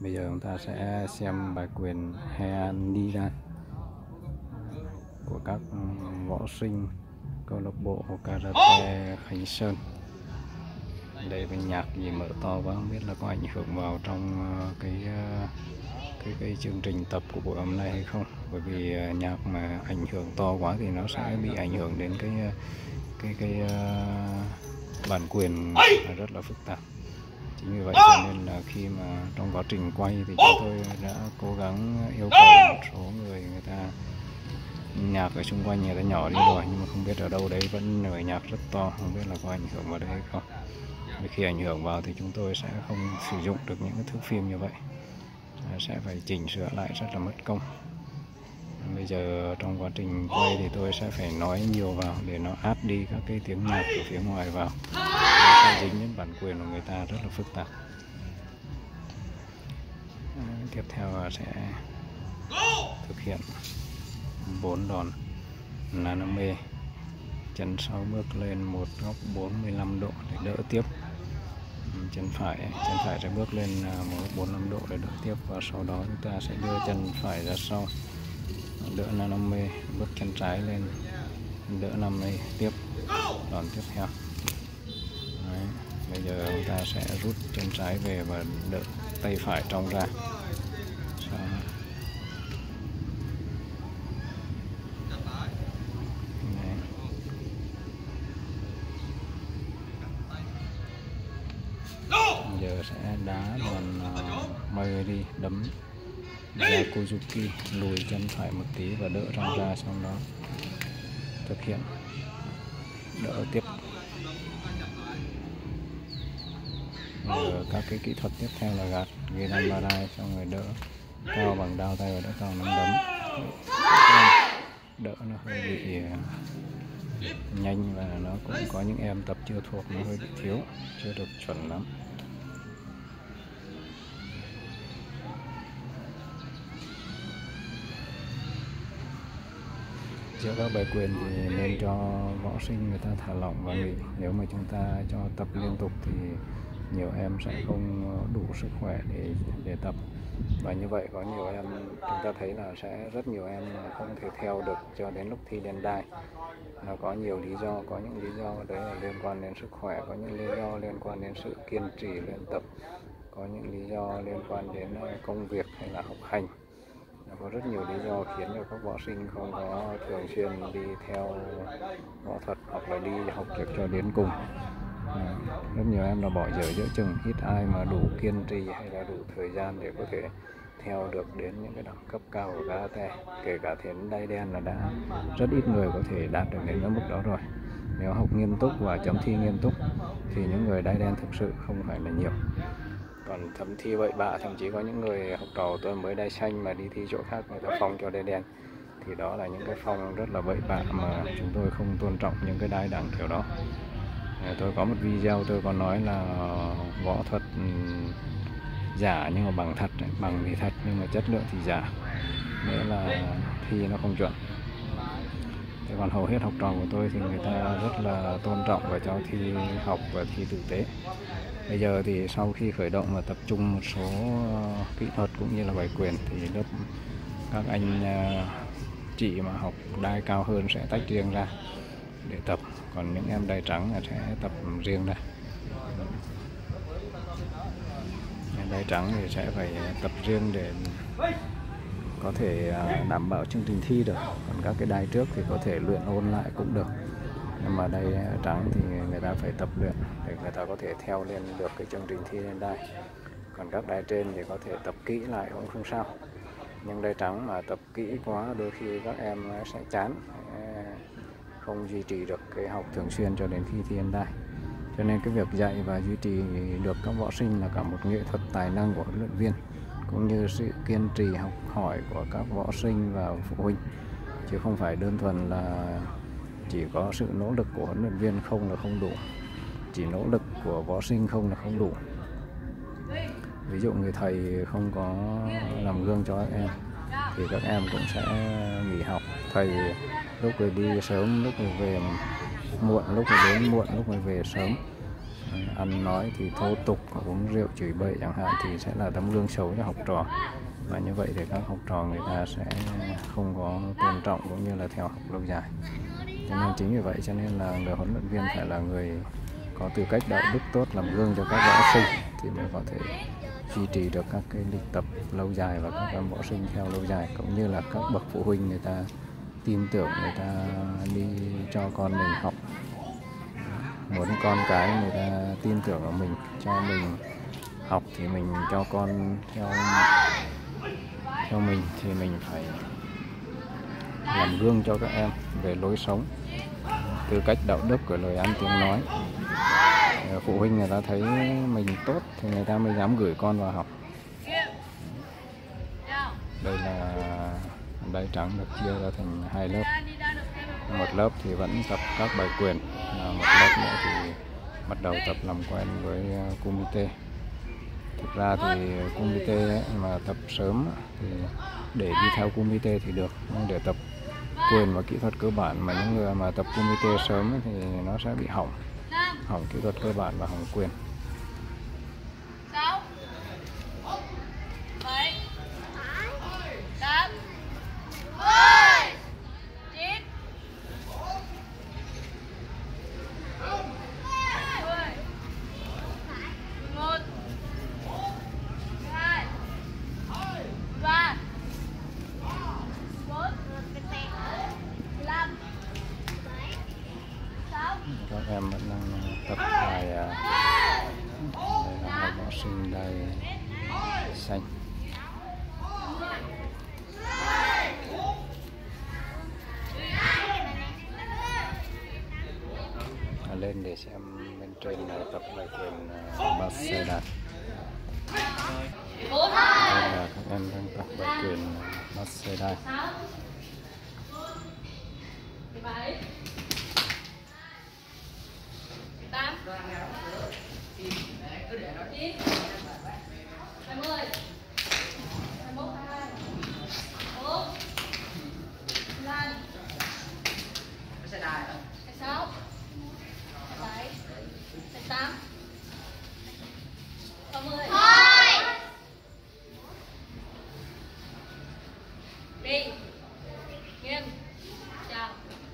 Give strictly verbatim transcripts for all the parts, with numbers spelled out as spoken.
Bây giờ chúng ta sẽ xem bài quyền Heanidan của các võ sinh câu lạc bộ Karate Khánh Sơn. Đây cái nhạc gì mở to quá, không biết là có ảnh hưởng vào trong cái cái cái chương trình tập của buổi hôm nay hay không. Bởi vì nhạc mà ảnh hưởng to quá thì nó sẽ bị ảnh hưởng đến cái cái cái, cái bản quyền rất là phức tạp. Chính vì vậy cho nên là khi mà trong quá trình quay thì chúng tôi đã cố gắng yêu cầu một số người người ta nhạc ở xung quanh người ta nhỏ đi rồi, nhưng mà không biết ở đâu đấy vẫn nổi nhạc rất to, không biết là có ảnh hưởng vào đây hay không. Vì khi ảnh hưởng vào thì chúng tôi sẽ không sử dụng được những cái thước phim như vậy, sẽ phải chỉnh sửa lại rất là mất công. Bây giờ trong quá trình quay thì tôi sẽ phải nói nhiều vào để nó át đi các cái tiếng nhạc ở phía ngoài vào, nó dính đến bản quyền của người ta rất là phức tạp. Tiếp theo sẽ thực hiện bốn đòn Naname, chân sau bước lên một góc bốn mươi lăm độ để đỡ tiếp. Chân phải chân phải sẽ bước lên một góc bốn mươi lăm độ để đỡ tiếp, và sau đó chúng ta sẽ đưa chân phải ra sau đỡ Naname, bước chân trái lên đỡ Naname tiếp đòn tiếp theo. Đấy. Bây giờ chúng ta sẽ rút chân trái về và đỡ tay phải trong ra. Sau giờ sẽ đá đòn uh, bay đi, đấm ra Kozuki, lùi chân phải một tí và đỡ trong ra, sau đó thực hiện đỡ tiếp. Giờ các cái kỹ thuật tiếp theo là gạt Gedan Barai, xong rồi đỡ cao bằng đao tay và đỡ cao nắm đấm. Đỡ nó hơi bị nhanh và nó cũng có những em tập chưa thuộc, nó hơi bị thiếu, chưa được chuẩn lắm. Giữa các bài quyền thì nên cho võ sinh người ta thả lỏng và nghỉ. Nếu mà chúng ta cho tập liên tục thì nhiều em sẽ không đủ sức khỏe để để tập, và như vậy có nhiều em chúng ta thấy là sẽ rất nhiều em không thể theo được cho đến lúc thi lên đai. Nó có nhiều lý do, có những lý do đấy là liên quan đến sức khỏe, có những lý do liên quan đến sự kiên trì luyện tập, có những lý do liên quan đến công việc hay là học hành. Có rất nhiều lý do khiến cho các võ sinh không có thường xuyên đi theo võ thuật hoặc là đi học việc cho đến cùng. À, rất nhiều em là bỏ dở giữa chừng, ít ai mà đủ kiên trì hay là đủ thời gian để có thể theo được đến những cái đẳng cấp cao của karate. Kể cả đến đai đen là đã rất ít người có thể đạt được đến cái mức đó rồi. Nếu học nghiêm túc và chấm thi nghiêm túc thì những người đai đen thực sự không phải là nhiều. Còn thậm thi bậy bạ, thậm chí có những người học trò tôi mới đai xanh mà đi thi chỗ khác người ta phong cho đai đen, thì đó là những cái phong rất là bậy bạ mà chúng tôi không tôn trọng những cái đai đẳng kiểu đó. Tôi có một video tôi có nói là võ thuật giả nhưng mà bằng thật, bằng thì thật nhưng mà chất lượng thì giả, nghĩa là thi nó không chuẩn. Thế còn hầu hết học trò của tôi thì người ta rất là tôn trọng và cho thi học và thi tử tế. Bây giờ thì sau khi khởi động và tập trung một số kỹ thuật cũng như là bài quyền thì lớp các anh chị mà học đai cao hơn sẽ tách riêng ra để tập, còn những em đai trắng là sẽ tập riêng ra. Đai trắng thì sẽ phải tập riêng để có thể đảm bảo chương trình thi được, còn các cái đai trước thì có thể luyện ôn lại cũng được, nhưng mà đai trắng thì người ta phải tập luyện để người ta có thể theo lên được cái chương trình thi lên đai. Còn các đai trên thì có thể tập kỹ lại cũng không sao, nhưng đai trắng mà tập kỹ quá đôi khi các em sẽ chán, không duy trì được cái học thường xuyên cho đến khi thi lên đai. Cho nên cái việc dạy và duy trì được các võ sinh là cả một nghệ thuật tài năng của huấn luyện viên, cũng như sự kiên trì học hỏi của các võ sinh và phụ huynh, chứ không phải đơn thuần là chỉ có sự nỗ lực của huấn luyện viên không là không đủ, chỉ nỗ lực của võ sinh không là không đủ. Ví dụ người thầy không có làm gương cho các em thì các em cũng sẽ nghỉ học. Thầy lúc rồi đi sớm, lúc rồi về muộn, lúc rồi đến muộn, lúc rồi về sớm. ăn nói thì thô tục, uống rượu chửi bậy chẳng hạn thì sẽ là tấm gương xấu cho học trò, và như vậy thì các học trò người ta sẽ không có tôn trọng cũng như là theo học lâu dài. Cho nên chính vì vậy cho nên là người huấn luyện viên phải là người có tư cách đạo đức tốt, làm gương cho các võ sinh thì mới có thể duy trì được các cái lịch tập lâu dài và các em võ sinh theo lâu dài, cũng như là các bậc phụ huynh người ta tin tưởng, người ta đi cho con mình học, muốn con cái người ta tin tưởng vào mình, cho mình học thì mình cho con theo theo mình thì mình phải làm gương cho các em về lối sống, tư cách đạo đức của lời ăn tiếng nói. Phụ huynh người ta thấy mình tốt thì người ta mới dám gửi con vào học. Đây là đai trắng được chia ra thành hai lớp. Một lớp thì vẫn tập các bài quyền, một lớp nữa thì bắt đầu tập làm quen với kumite. Thực ra thì kumite ấy, mà tập sớm thì để đi theo kumite thì được, nhưng để tập quyền và kỹ thuật cơ bản mà những người mà tập kumite sớm ấy, thì nó sẽ bị hỏng hỏng kỹ thuật cơ bản và hỏng quyền. Các em vẫn đang tập bài, đây là hai võ sinh đai xanh. Lên để xem bên trên là tập bài quyền Maseda. Đây là các em đang tập bài quyền Maseda. Đi. Nghiêm. Chào.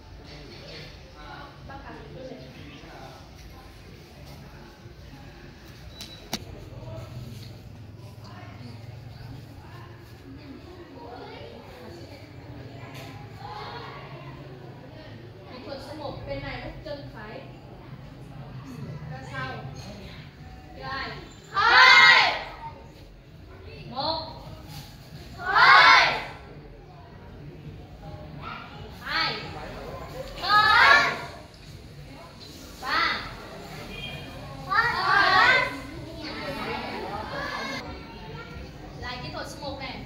Kỹ thuật số một, bên này bước chân phải ra sau. Rồi. Hai. Một. Hai. Hai. Ba. Ba. Lại kỹ thuật số một này.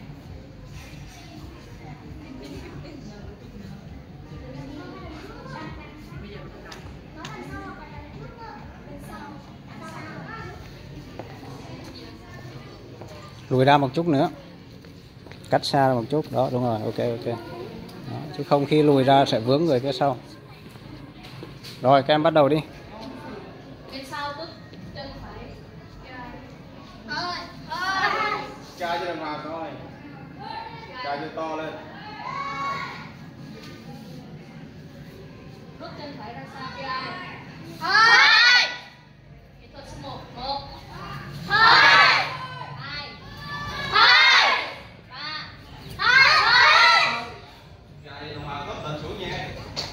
Lùi ra một chút nữa, cách xa ra một chút, đó đúng rồi, ok ok. Đó, chứ không khi lùi ra sẽ vướng người phía sau. Rồi các em bắt đầu đi. Bên sau bước chân phải. Thôi, chai cho đàng hoàng thôi, chai cho to lên. Bước chân phải ra sau kia. Thôi, Kỹ thuật số một. Một. thôi, Hai. thôi, Ba. thôi. Chai cho đàng hoàng, tốt tận xuống nha.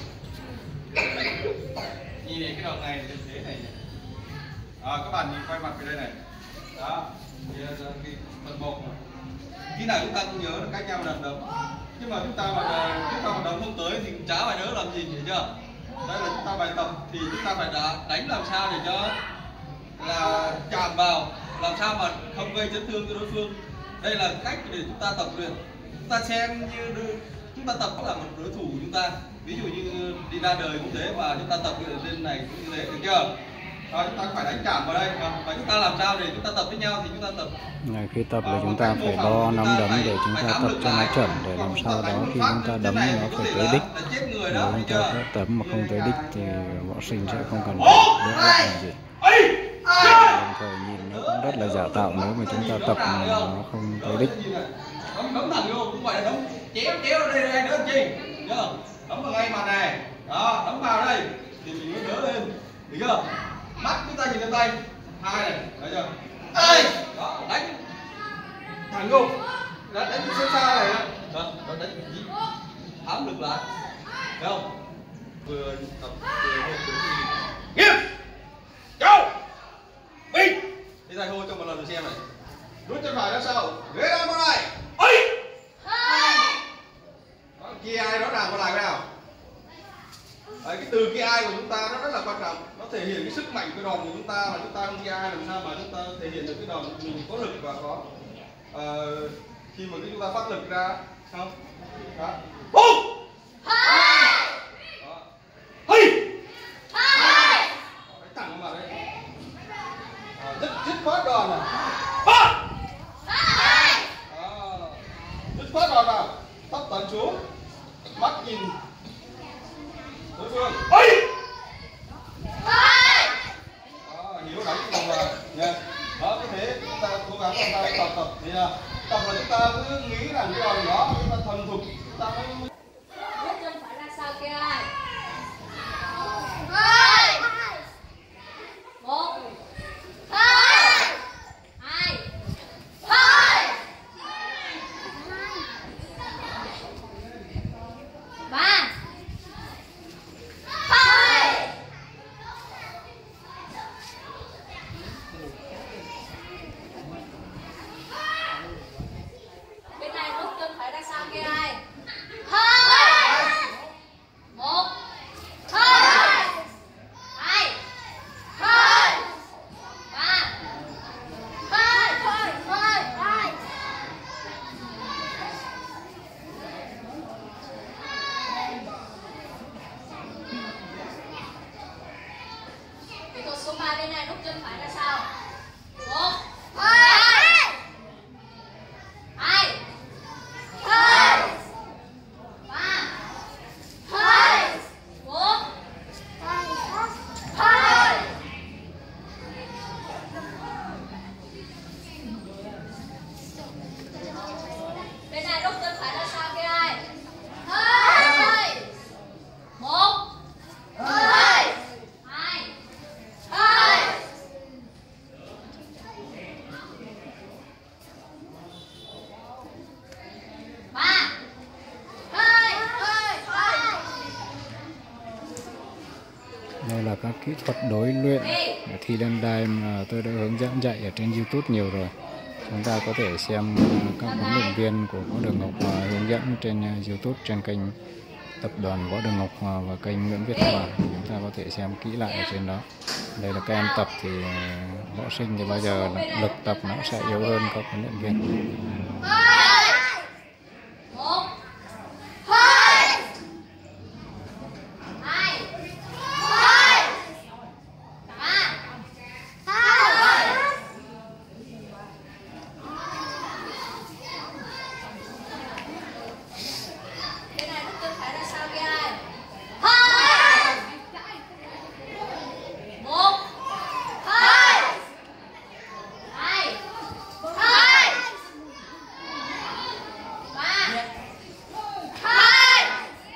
Nhìn này cái đầu này như thế này. À, các bạn nhìn quay mặt về đây này. Đó, thì là cái phần một. Khi nào chúng ta cũng nhớ cách nhau đập đấm. Nhưng mà chúng ta mà chúng ta mà đấm không tới thì chả phải nhớ làm gì, hiểu chưa? Đây là chúng ta bài tập thì chúng ta phải đã đánh làm sao để cho là chạm vào, làm sao mà không gây chấn thương cho đối phương. Đây là cách để chúng ta tập luyện. Chúng ta xem như chúng ta tập là một đối thủ của chúng ta. Ví dụ như đi ra đời cũng thế, và chúng ta tập luyện trên này cũng như thế, được chưa? Đó, chúng ta phải đánh chạm vào đây, và chúng ta làm sao để chúng ta tập với nhau thì chúng ta tập. Khi tập là chúng ta phải đo nắm đấm để chúng ta tập cho nó chuẩn, để làm sao đó khi chúng ta đấm nó phải tới đích. Nếu chúng ta tập mà không tới đích thì võ sinh sẽ không cần biết lại làm gì. đồng thời nhìn nó cũng rất là giả tạo nếu mà chúng ta tập mà nó không tới đích. Đấm đấm thẳng vô, không phải là đấm chéo chéo ở đây đây nữa chi, nhớ không? Đấm vào ngay mặt này, đó, đấm vào đây thì mình mới đỡ lên, được chưa? Mắt chúng ta nhìn lên tay, hai này, thấy chưa? Đây, đó, đánh thẳng vô, đánh đánh xa xa này, đó, đó đánh gì? Ám lực lại, thấy không? Vừa tập vừa hô đứng thì nghiêm, châu, bình, đi thầy hô cho một lần được xem này, rút chân phải ra sau, ghế ra bên này, ấy. Kia ai rõ ràng qua lại cái nào. Đấy, cái từ kia ai của chúng ta nó rất là quan trọng, nó thể hiện cái sức mạnh của đòn của chúng ta, mà chúng ta không kia ai làm sao mà chúng ta thể hiện được cái đòn mình có lực và có uh, khi mà cái chúng ta phát lực ra không đó bùng hey thẳng vào đấy à, dứt dứt khoát đòn này ba dứt khoát đòn vào thấp tấn xuống mắt nhìn đối phương ấy đó, hiểu đánh cái vòng vào nha. Đó có thế chúng ta cố gắng chúng ta tập tập thì là tập là chúng ta cứ nghĩ rằng cái đòn đó chúng ta thuần thục chúng ta mới Bước chân phải ra sau kia ai. Một hai hai hai ba hai bên này rút chân phải ra sau kia ai. Hai một hai hai hai ba hai hai hai hai kỹ thuật số ba bên này rút chân phải ra sau. Một hai hai hai ba hai bốn hai bên này rút chân phải ra sau kia ai. Hai một hai hai hai ba hai hai hai Đây là các kỹ thuật đối luyện để thi lên đài mà tôi đã hướng dẫn dạy ở trên YouTube nhiều rồi. Chúng ta có thể xem các huấn luyện viên của Võ Đường Ngọc Hòa hướng dẫn trên YouTube trên kênh Tập đoàn Võ Đường Ngọc Hòa và kênh Nguyễn Viết Hòa. Chúng ta có thể xem kỹ lại ở trên đó. Đây là các em tập thì võ sinh thì bao giờ lực tập nó sẽ yếu hơn các huấn luyện viên. một hai hai hai ba hai bên này rút chân phải ra sau kia ai. Hai một hai hai hai ba hai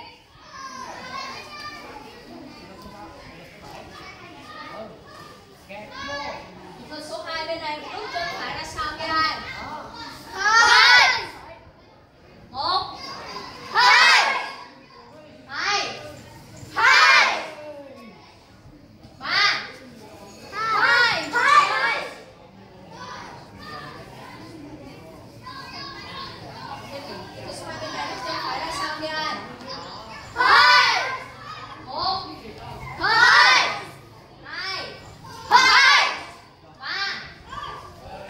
kỹ thuật số hai bên này rút chân phải ra sau kia ai. Hai một hai hai hai ba hai hai kỹ thuật số hai bên này rút chân phải ra sau kia ai. Hai một hai hai hai ba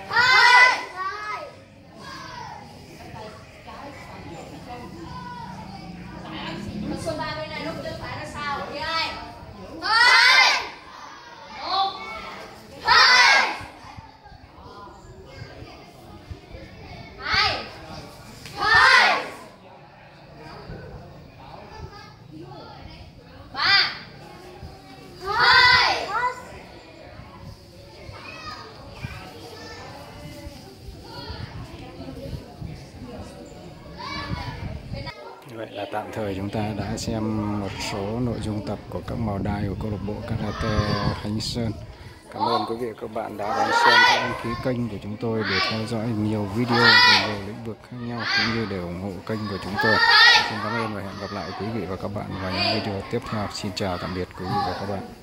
là tạm thời chúng ta đã xem một số nội dung tập của các màu đai của câu lạc bộ Karate Khánh Sơn. Cảm ơn quý vị và các bạn đã đón xem và đăng ký kênh của chúng tôi để theo dõi nhiều video về nhiều lĩnh vực khác nhau, cũng như để ủng hộ kênh của chúng tôi. Xin cảm ơn và hẹn gặp lại quý vị và các bạn vào những video tiếp theo. Xin chào tạm biệt quý vị và các bạn.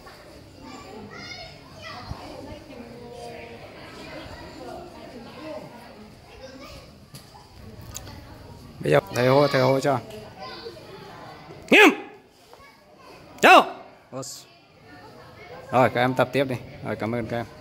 Bây giờ thầy hô, thầy hô cho nghiêm chào. Rồi các em tập tiếp đi. Rồi cảm ơn các em.